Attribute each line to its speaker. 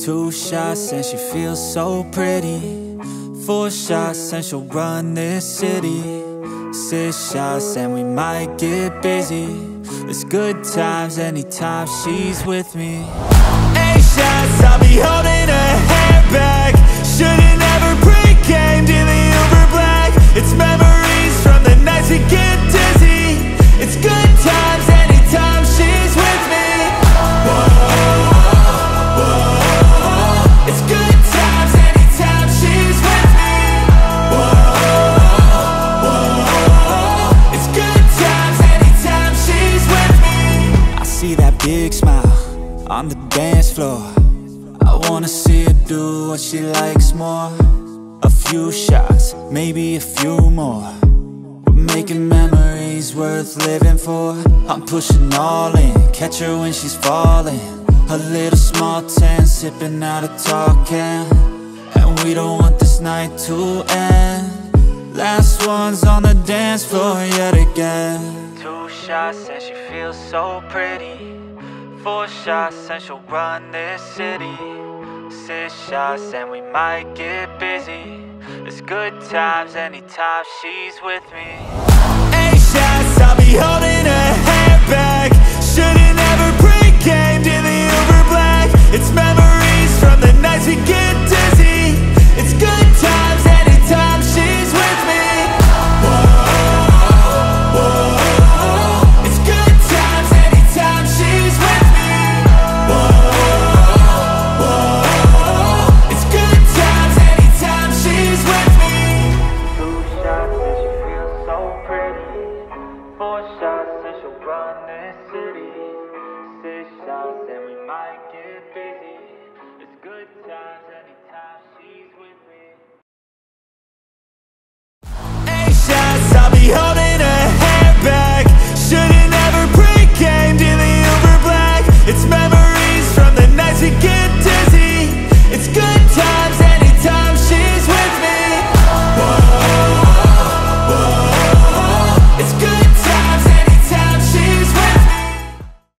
Speaker 1: Two shots and she feels so pretty. Four shots and she'll run this city. Six shots and we might get busy. It's good times anytime she's with me. Eight shots, I'll be holding her hair back. Should've never pre-gamed in the Uber Black. It's memories from the nights we get dizzy. It's good times anytime she's with me. Whoa, whoa. It's good times anytime she's with me. Whoa, whoa. It's good times anytime she's with me. I see that big smile on the dance floor. I wanna see her do what she likes more. A few shots, maybe a few more. We're making memories worth living for. I'm pushing all in, catch her when she's falling. A little small tent, sipping out a tall can. And we don't want this night to end. Last one's on the dance floor yet again. Two shots and she feels so pretty. Four shots and she'll run this city. Six shots and we might get busy. It's good times anytime she's with me. Eight shots, I'll be holding her hair back. Should've never pre-gamed in the Uber Black. It's memories from the nights we get dizzy. It's good times anytime she's with me. Whoa, whoa. It's good times anytime she's with me. Whoa, whoa. It's good times anytime she's with me. Two shots and she feels so pretty. Four shots and she'll run this city. Six shots and we might get busy. It's good times anytime she's with me. Eight shots, I'll be holding